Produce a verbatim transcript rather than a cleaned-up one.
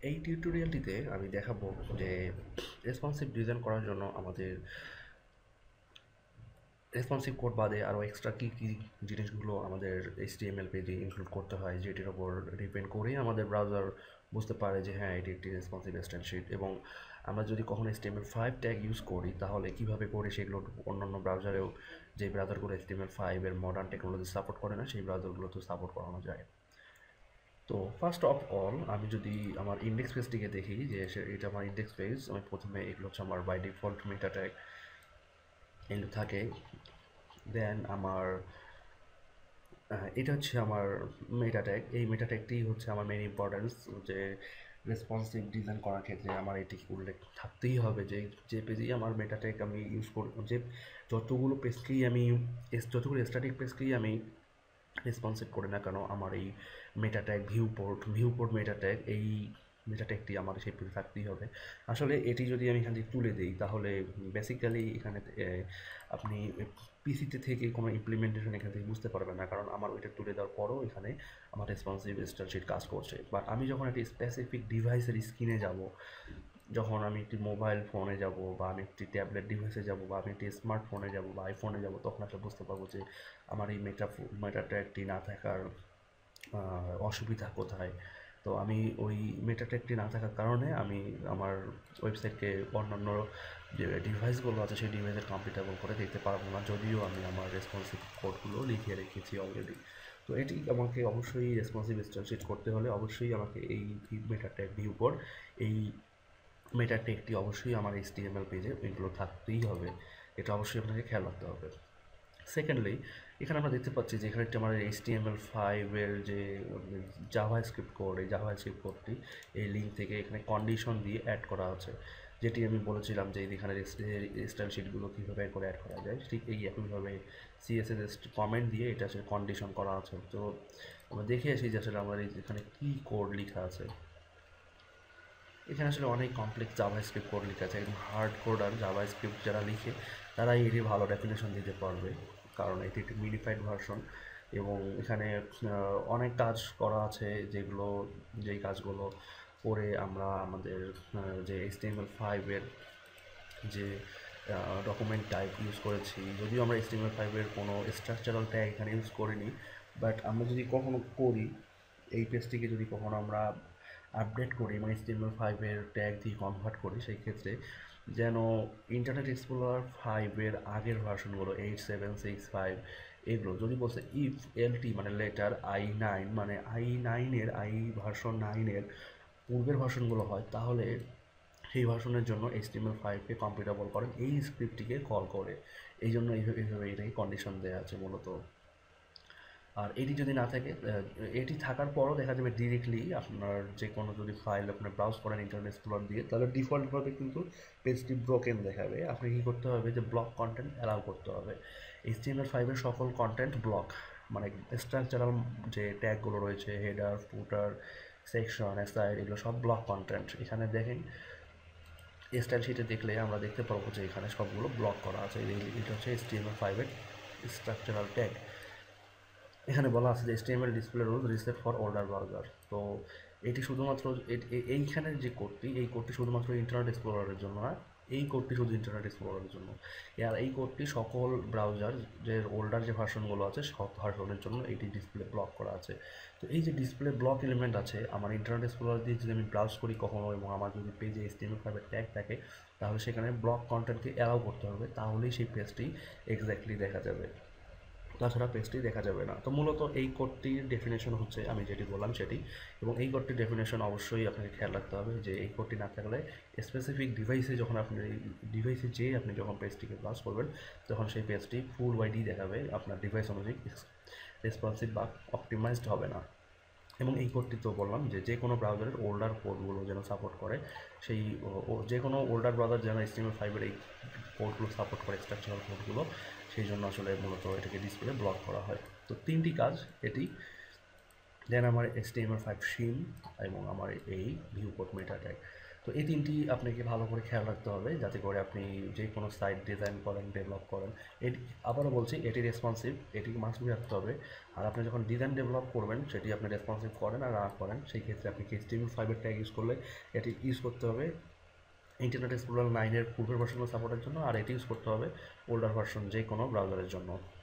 এই টিউটোরিয়ালটিতে আমি দেখাবো যে রেসপন্সিভ ডিজাইন করার জন্য আমাদের রেসপন্সিভ কোড বাদে আরও এক্সট্রা কী কী জিনিসগুলো আমাদের এইচটিএমএল পেজে ইনক্লুড করতে হয়, যেটির ওপর ডিপেন্ড করেই আমাদের ব্রাউজার বুঝতে পারে যে হ্যাঁ এটি একটি রেসপন্সিভ স্টাইল শিট। এবং আমরা যদি কখনো এইচটিএমএল ফাইভ ট্যাগ ইউজ করি তাহলে কীভাবে করে সেগুলো অন্যান্য ব্রাউজারেও, যে ব্রাউজারগুলো এইচটিএমএল ফাইভের মডার্ন টেকনোলজি সাপোর্ট করে না সেই ব্রাউজারগুলোতেও সাপোর্ট করানো যায়। তো ফার্স্ট অফ অল আমি যদি আমার ইন্ডেক্স পেজটিকে দেখি যে এটা আমার ইন্ডেক্স পেজ, আমি প্রথমে এগুলো হচ্ছে আমার বাই ডিফল্ট মেটা ট্যাগ এগুলো থাকে। দেন আমার এটা হচ্ছে আমার মেটা ট্যাগ। এই মেটা ট্যাগটি হচ্ছে আমার মেইন ইম্পর্টেন্স, যে রেসপন্সিভ ডিজাইন করার ক্ষেত্রে আমার এটি উল্লেখ থাকতেই হবে যে যে পেজেই আমার মেটা ট্যাগ আমি ইউজ করি, যে যতগুলো পেজকেই আমি যতগুলো স্ট্যাটিক পেজকেই আমি রেসপন্সিভ করি না কেন, আমার এই meta tag viewport viewport meta tag এই মেটা ট্যাগটি আমার সেই পেজে থাকতেই হবে। আসলে এটি যদি আমি এখান থেকে তুলে দিই তাহলে বেসিক্যালি এখানে আপনি পিসিতে থেকে কোনো ইমপ্লিমেন্টেশন এখান থেকে বুঝতে পারবেন না, কারণ আমার ওইটা তুলে দেওয়ার পরও এখানে আমার রেসপন্সিভ স্টাইলশিট কাজ করছে। বাট আমি যখন একটি স্পেসিফিক ডিভাইসের স্ক্রিনে যাব, যখন আমি একটি মোবাইল ফোনে যাব বা আমি একটি ট্যাবলেট ডিভাইসে যাব বা আমি একটি স্মার্টফোনে যাব বা আইফোনে যাব, তখন আসলে বুঝতে পারবো যে আমার এই মেটা মেটা ট্যাগটি না থাকার অসুবিধা কোথায়। তো আমি ওই মেটা ট্যাগটি না থাকার কারণে আমি আমার ওয়েবসাইটকে অন্যান্য যে ডিভাইসগুলো আছে সেই ডিভাইসের কম্পিটেবল করে দেখতে পারবো না, যদিও আমি আমার রেসপন্সিভ কোডগুলো লিখিয়ে রেখেছি অলরেডি। তো এটি আমাকে অবশ্যই রেসপন্সিভ স্টাইলশিট করতে হলে অবশ্যই আমাকে এই মেটা ট্যাগ ভিউ কোড, এই মেটা ট্যাগটি অবশ্যই আমার এইচটিএমএল পেজে এগুলো থাকতেই হবে, এটা অবশ্যই আপনাকে খেয়াল রাখতে হবে। সেকেন্ডলি এখানে আমরা দেখতে পাচ্ছি যে এখানে একটি আমাদের এইচটিএমএল ফাইভের যে জাভা স্ক্রিপ্ট কোড, এই জাভা স্ক্রিপ্ট কোডটি এই লিঙ্ক থেকে এখানে কন্ডিশন দিয়ে অ্যাড করা আছে, যেটি আমি বলেছিলাম যে এখানে স্টাইল শিটগুলো কীভাবে করে অ্যাড করা যায়, ঠিক এই একইভাবে সিএসএস কমেন্ট দিয়ে এটা আসলে কন্ডিশন করা আছে। তো আমরা দেখে আসি যে আসলে আমাদের এখানে কী কোড লেখা আছে। এখানে আসলে অনেক কমপ্লেক্স জাভা স্ক্রিপ্ট কোড লেখা আছে, একদম হার্ড কোড আর জাভা স্ক্রিপ্ট যারা লিখে তারাই এটি ভালো ডেফিনেশন দিতে পারবে, কারণ এটি একটি মিডিফাইড ভার্সন এবং এখানে অনেক কাজ করা আছে, যেগুলো যেই কাজগুলো করে আমরা আমাদের যে এইচটিএমএল ফাইভের যে ডকুমেন্ট টাইপ ইউজ করেছি, যদিও আমরা এইচটিএমএল ফাইভের কোনো স্ট্রাকচারাল ট্যাগ এখানে ইউজ করিনি, বাট আমরা যদি কখনো করি এই পেজটিকে যদি কখনো আমরা আপডেট করি এবং এইচটিএমএল ফাইভের ট্যাগ দিয়ে কনভার্ট করি, সেই ক্ষেত্রে যেন ইন্টারনেট এক্সপ্লোরার ফাইভের আগের ভার্সনগুলো এইট সেভেন সিক্স ফাইভ এগুলো যদি বলছে ইফ এলটি মানে লেটার আই নাইন মানে আই নাইনের আই ভার্সন নাইনের পূর্বের ভার্সনগুলো হয়, তাহলে সেই ভার্সনের জন্য এইচটিএমএল ফাইভকে কম্পিটেবল করেন এই স্ক্রিপ্টটিকে কল করে, এই জন্য এইভাবে এইভাবে এটাকে কন্ডিশন দেওয়া আছে মূলত। আর এটি যদি না থাকে, এটি থাকার পরও দেখা যাবে ডিরেক্টলি আপনার যে কোনো যদি ফাইল আপনার ব্রাউজ করেন ইন্টারনেট এক্সপ্লোরার দিয়ে, তাহলে ডিফল্টভাবে কিন্তু পেজটি ব্রোকেন দেখাবে। আপনি কী করতে হবে যে ব্লক কন্টেন্ট অ্যালাউ করতে হবে। এইচটিএমএল ফাইভের সকল কন্টেন্ট ব্লক, মানে স্ট্রাকচারাল যে ট্যাগগুলো রয়েছে হেডার ফুটার সেকশন এসআইড এগুলো সব ব্লক কন্টেন্ট। এখানে দেখেন স্টাইল শিটে দেখলে আমরা দেখতে পারবো যে এখানে সবগুলো ব্লক করা আছে। এটা হচ্ছে এইচটিএমএল ফাইভের স্ট্রাকচারাল ট্যাগ। এখানে বলা আছে যে HTML display rules reset for older browser. তো এটি শুধুমাত্র এইখানের যে কোডটি, এই কোডটি শুধুমাত্র ইন্টারনেট এক্সপ্লোরারের জন্য না, এই কোডটি শুধু ইন্টারনেট এক্সপ্লোরারের জন্য। আর এই কোডটি সকল ব্রাউজার যে ওল্ডার যে ভার্সনগুলো আছে সব ভার্সনের জন্য এটি ডিসপ্লে ব্লক করা আছে। তো এই যে ডিসপ্লে ব্লক এলিমেন্ট আছে আমার ইন্টারনেট এক্সপ্লোরার দিয়ে যদি আমি ব্রাউজ করি কখনো এবং আমার যদি পেজে এইচটিএমএল ফাইভের ট্যাগ থাকে, তাহলে সেখানে ব্লক কন্টেন্টকে অ্যালাউ করতে হবে, তাহলেই সেই পেজটি এক্স্যাক্টলি দেখা যাবে, তাছাড়া পেজটি দেখা যাবে না। তো মূলত এই কোডটির ডেফিনেশন হচ্ছে আমি যেটি বললাম সেটি, এবং এই কোডটির ডেফিনেশন অবশ্যই আপনাকে খেয়াল রাখতে হবে যে এই কোডটি না থাকলে স্পেসিফিক ডিভাইসে যখন আপনি ডিভাইসে যেয়ে আপনি যখন পেজটিকে ব্রাউজ করবেন তখন সেই পেজটি ফুল ওয়াইডি দেখাবে, আপনার ডিভাইস অনুযায়ী রেসপন্সিভ বা অপটিমাইজড হবে না। এবং এই কোডটি তো বললাম যে যে কোনো ব্রাউজারের ওল্ডার কোডগুলো যেন সাপোর্ট করে, সেই যে কোনো ওল্ডার ব্রাউজার যেন এইচটিএমএল ফাইভের এই কোডগুলো সাপোর্ট করে স্ট্রাকচারাল কোডগুলো, সেই জন্য আসলে মূলত এটাকে ডিসপ্লে ব্লক করা হয়। তো তিনটি কাজ এটি দেন আমার H T M L five shim এবং আমার এই ভিউ কোড মেটা ট্যাগ। তো এই তিনটি আপনাকে ভালো করে খেয়াল রাখতে হবে যাতে করে আপনি যে কোনো সাইট ডিজাইন করেন, ডেভেলপ করেন। এটি আবারও বলছি, এটি রেসপন্সিভ, এটিকে মাস্ট রাখতে হবে। আর আপনি যখন ডিজাইন ডেভেলপ করবেন সেটি আপনি রেসপন্সিভ করেন আর না করেন, সেই ক্ষেত্রে আপনি এইচ টি এম এল ফাইভের ট্যাগ ইউজ করলে এটি ইউজ করতে হবে ইন্টারনেট এক্সপ্লোরার নাইনের পূর্বের ভার্সনগুলো সাপোর্টের জন্য, আর এটি ইউজ করতে হবে ওল্ডার ভার্সন যে কোনো ব্রাউজারের জন্য।